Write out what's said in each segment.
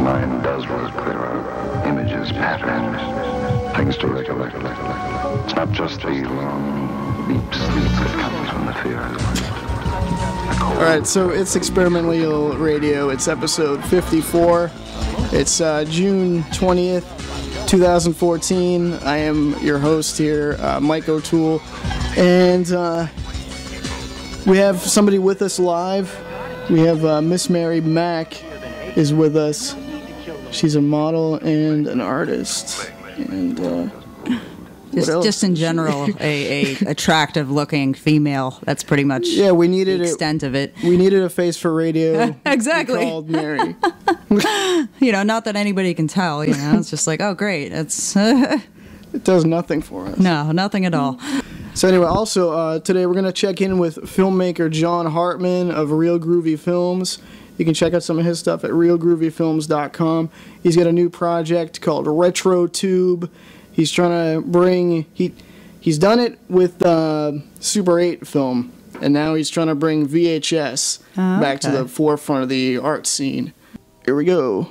The mind does work. There are images, patterns, things to recollect. It's not just the long, deep sleep that comes when the fear is gone. Alright, so it's Experimental Radio. It's episode 54. It's June 20th, 2014. I am your host here, Mike O'Toole. And we have somebody with us live. We have Miss Mary Mack is with us. She's a model and an artist. And just in general, a attractive looking female. That's pretty much the extent of it. We needed a face for radio. Exactly. Called Mary. Not that anybody can tell. It's just like, oh great, it does nothing for us. No, nothing at all. So anyway, also today we're gonna check in with filmmaker John Hartman of Reel Groovy Films. You can check out some of his stuff at reelgroovyfilms.com. He's got a new project called Retro Tube. He's trying to bring he's done it with Super 8 film, and now he's trying to bring VHS back to the forefront of the art scene. Here we go.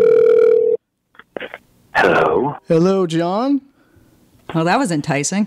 Hello. Hello, John. Well, that was enticing.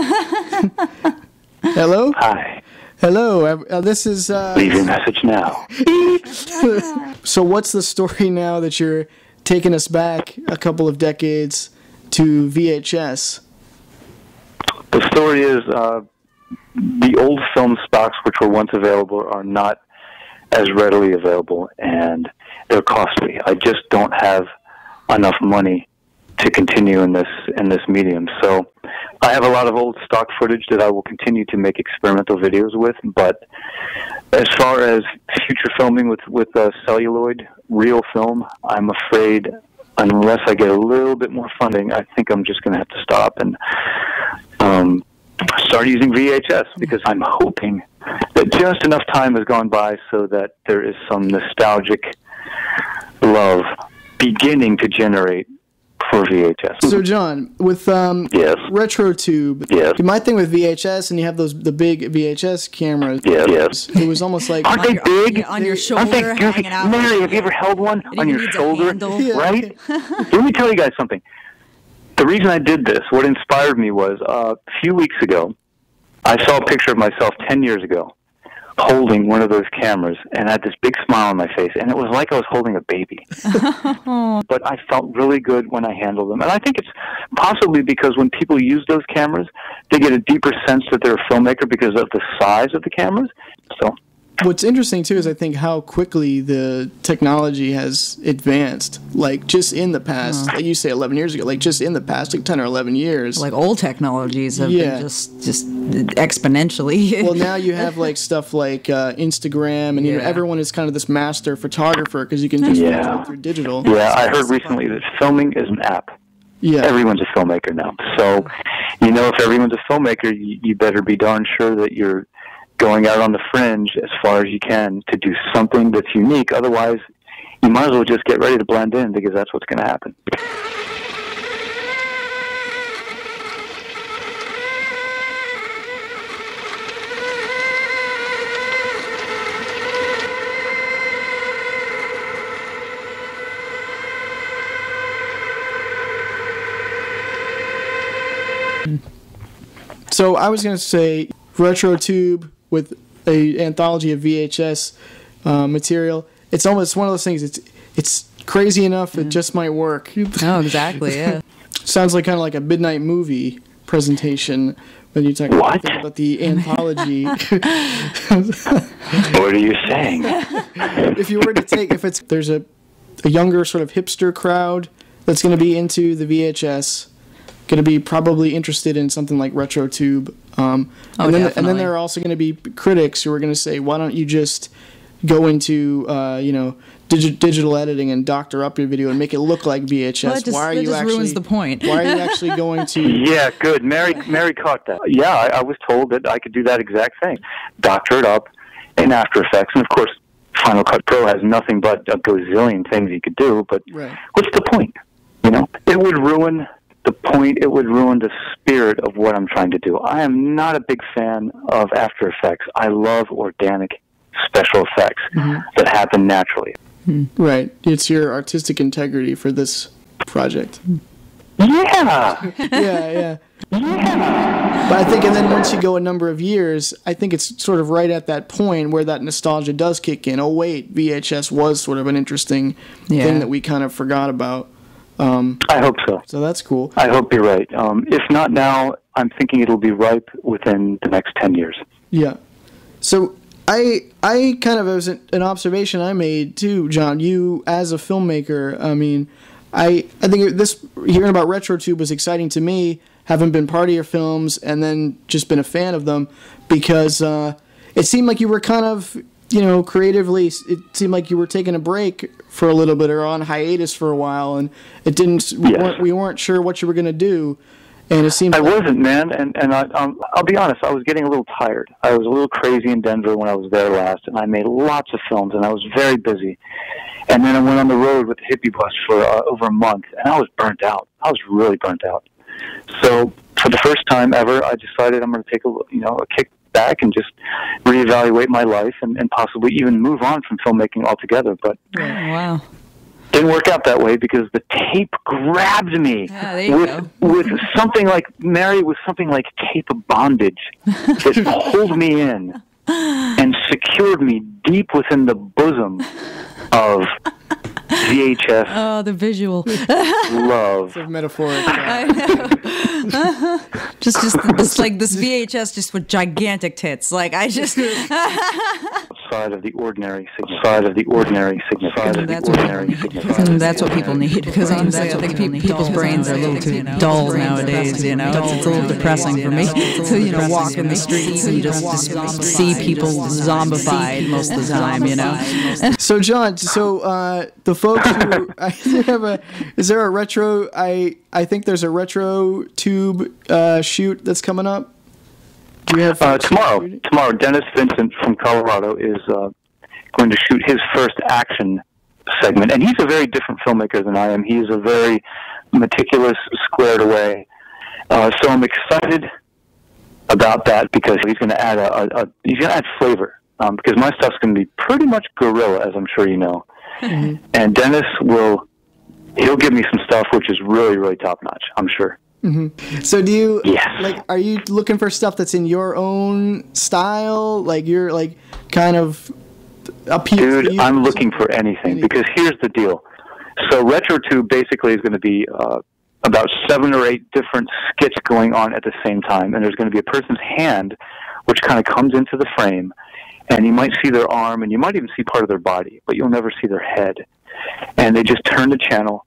Hello. Hi. Hello. This is. Leave your message now. So, what's the story now that you're taking us back a couple of decades to VHS? The story is the old film stocks, which were once available, are not as readily available, and they're costly. I just don't have enough money to continue in this medium. So I have a lot of old stock footage that I will continue to make experimental videos with, but as far as future filming with celluloid, real film, I'm afraid unless I get a little bit more funding, I think I'm just going to have to stop and start using VHS, because I'm hoping that just enough time has gone by so that there is some nostalgic love beginning to generate for VHS. So, John, with yes. Retro Tube, yes. my thing with VHS, and you have the big VHS cameras. Yes. It was almost like aren't they big? On your shoulder, aren't they goofy? hanging out. Mary, have you ever held one on your shoulder? Yeah. Right? Let me tell you guys something. The reason I did this, what inspired me was a few weeks ago, I saw a picture of myself 10 years ago holding one of those cameras, and I had this big smile on my face, and it was like I was holding a baby. But I felt really good when I handled them. And I think it's possibly because when people use those cameras, they get a deeper sense that they're a filmmaker because of the size of the cameras. So what's interesting, too, is I think how quickly the technology has advanced. Like, just in the past, like you say 11 years ago, like just in the past, like 10 or 11 years. Like, old technologies have been just exponentially. Well, now you have, like, stuff like Instagram, and everyone is kind of this master photographer because you can just do it through digital. Yeah, I heard recently that filming is an app. Yeah. Everyone's a filmmaker now. So, if everyone's a filmmaker, you better be darn sure that you're going out on the fringe as far as you can to do something that's unique. Otherwise, you might as well just get ready to blend in, because that's what's going to happen. So I was going to say Retro Tube with an anthology of VHS material. It's almost one of those things. It's crazy enough it just might work. Oh, exactly. Yeah. Sounds like kind of like a midnight movie presentation when you talk about the anthology. What are you saying? If you were to take, there's a younger sort of hipster crowd that's going to be into the VHS, going to be probably interested in something like Retro Tube. And then there are also going to be critics who are going to say, why don't you just go into digital editing and doctor up your video and make it look like VHS? Well, that just ruins the point. Why are you actually going to? Yeah, good. Mary caught that. Yeah, I was told that I could do that exact thing, doctor it up in After Effects, and of course, Final Cut Pro has nothing but a gazillion things you could do. But what's the point? It would ruin the point. It would ruin the spirit of what I'm trying to do. I am not a big fan of After Effects. I love organic special effects that happen naturally. Right. It's your artistic integrity for this project. Yeah. Yeah. But I think, and then once you go a number of years, I think it's sort of right at that point where that nostalgia does kick in. Oh, wait, VHS was sort of an interesting thing that we kind of forgot about. I hope so. So that's cool. I hope you're right. If not now, I'm thinking it'll be ripe within the next 10 years. Yeah. So I kind of, as an observation I made too, John, you as a filmmaker, I mean, I think this, hearing about RetroTube was exciting to me, having been part of your films and then just been a fan of them, because it seemed like you were kind of, creatively, it seemed like you were taking a break for a little bit or on hiatus for a while, and it didn't. We weren't sure what you were going to do, and it seemed. I wasn't, man, and I'll be honest. I was getting a little tired. I was a little crazy in Denver when I was there last, and I made lots of films, and I was very busy. And then I went on the road with the hippie bus for over a month, and I was burnt out. I was really burnt out. So for the first time ever, I decided I'm going to take a kick back and just reevaluate my life and possibly even move on from filmmaking altogether. But didn't work out that way because the tape grabbed me with something like tape of bondage that pulled me in and secured me deep within the bosom of VHS. Oh, the visual. Love. It's metaphoric. I know. just this, like this VHS just with gigantic tits. Like I just outside of the ordinary significance. That's what people need, because honestly, I think people's brains are a little too dull nowadays. It's a little depressing for me to walk in the streets and just see people zombified most of the time. So John, the folks who is there a retro? I think there's a RetroTube shoot that's coming up. Do you have tomorrow? Dennis Vincent from Colorado is going to shoot his first action segment, and he's a very different filmmaker than I am. He's a very meticulous, squared away. So I'm excited about that because he's going to add flavor. Because my stuff's going to be pretty much guerrilla, as I'm sure you know. Mm-hmm. And Dennis he'll give me some stuff which is really, really top notch, I'm sure. Mm-hmm. So do you, are you looking for stuff that's in your own style? Like you're like kind of appeal? Dude, I'm looking for anything because here's the deal. So RetroTube basically is going to be about 7 or 8 different skits going on at the same time. And there's going to be a person's hand which kind of comes into the frame. And you might see their arm, and you might even see part of their body, but you'll never see their head. And they just turn the channel.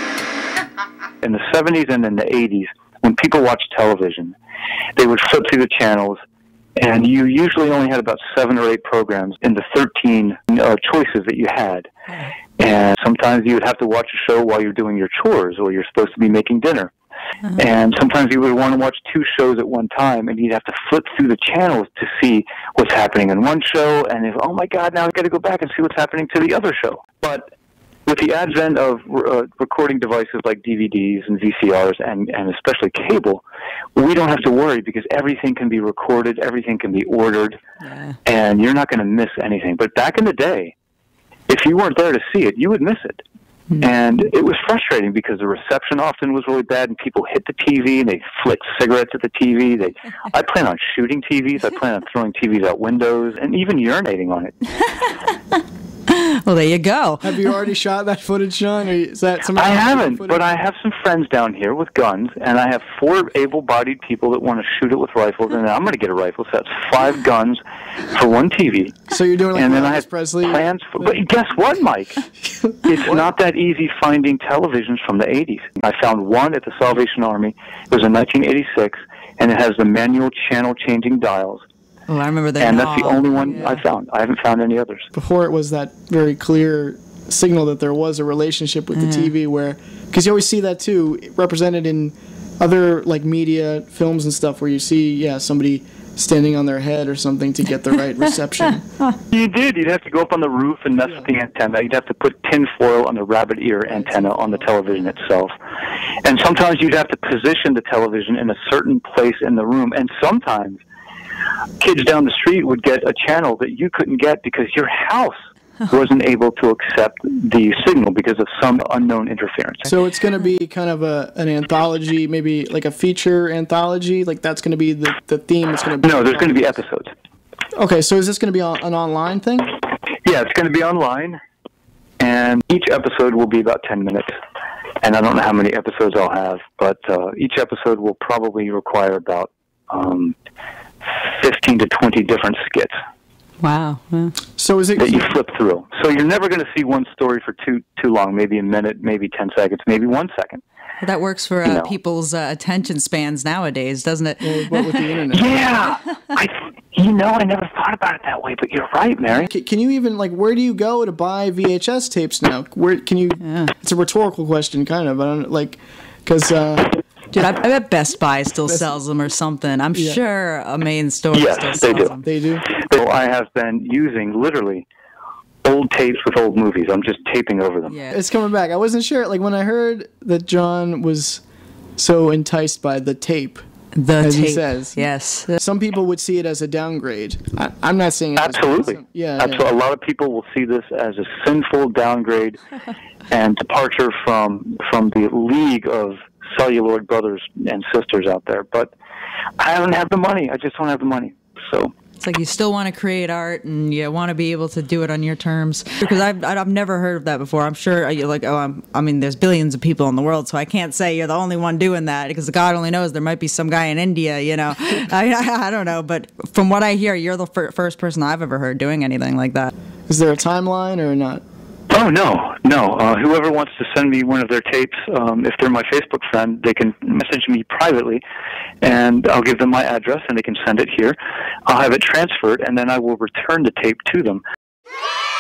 In the 70s and in the 80s, when people watched television, they would flip through the channels, and you usually only had about 7 or 8 programs in the 13 choices that you had. And sometimes you would have to watch a show while you're doing your chores, or you're supposed to be making dinner. Uh-huh. And sometimes you would want to watch 2 shows at one time, and you'd have to flip through the channels to see what's happening in one show, and if, oh my God, now I've got to go back and see what's happening to the other show. But with the advent of recording devices like DVDs and VCRs and especially cable, we don't have to worry because everything can be recorded, everything can be ordered, and you're not going to miss anything. But back in the day, if you weren't there to see it, you would miss it. And it was frustrating because the reception often was really bad, and people hit the TV and they flick cigarettes at the TV. I plan on shooting TVs. I plan on throwing TVs out windows and even urinating on it. Well, there you go. Have you already shot that footage, Sean? Or is that I haven't, but I have some friends down here with guns, and I have 4 able-bodied people that want to shoot it with rifles, and I'm going to get a rifle. So that's 5 guns for 1 TV. So you're doing like and then I have Presley plans for. But guess what, Mike? It's not that easy finding televisions from the 80s. I found one at the Salvation Army. It was in 1986, and it has the manual channel-changing dials. Oh, I remember that. And that's the only one I found. I haven't found any others. Before it was that very clear signal that there was a relationship with the TV where, because you always see that too, represented in other like media, films and stuff where you see, somebody standing on their head or something to get the right reception. You did. You'd have to go up on the roof and mess with the antenna. You'd have to put tin foil on the rabbit ear antenna on the television itself. And sometimes you'd have to position the television in a certain place in the room. And sometimes kids down the street would get a channel that you couldn't get because your house wasn't able to accept the signal because of some unknown interference. So it's going to be kind of an anthology, maybe like a feature anthology? Like that's going to be the theme? It's going to be No, there's going to be episodes. Okay, so is this going to be an online thing? Yeah, it's going to be online, and each episode will be about 10 minutes. And I don't know how many episodes I'll have, but each episode will probably require about 15 to 20 different skits. Wow. Yeah. So is it that you flip through? So you're never going to see one story for too long, maybe a minute, maybe 10 seconds, maybe 1 second. Well, that works for people's attention spans nowadays, doesn't it? Well, what with the internet? Yeah. I never thought about it that way, but you're right, Mary. Can you even, like, where do you go to buy VHS tapes now? Where can you? Yeah. It's a rhetorical question, kind of. I don't like, because. Dude, I bet Best Buy still sells them or something. I'm sure a main store still sells them. They do. So I have been using literally old tapes with old movies. I'm just taping over them. Yeah. It's coming back. I wasn't sure. Like when I heard that John was so enticed by the tape. As he says, yes. Some people would see it as a downgrade. I'm not saying it absolutely. Absolutely. A lot of people will see this as a sinful downgrade and departure from the league of celluloid brothers and sisters out there. But I don't have the money. I just don't have the money. So it's like you still want to create art and you want to be able to do it on your terms. Because I've never heard of that before. I'm sure you're like, there's billions of people in the world, so I can't say you're the only one doing that because God only knows. There might be some guy in India, I don't know. But from what I hear, you're the first person I've ever heard doing anything like that. Is there a timeline or not? Oh, no. Whoever wants to send me one of their tapes, if they're my Facebook friend, they can message me privately, and I'll give them my address, and they can send it here. I'll have it transferred, and then I will return the tape to them.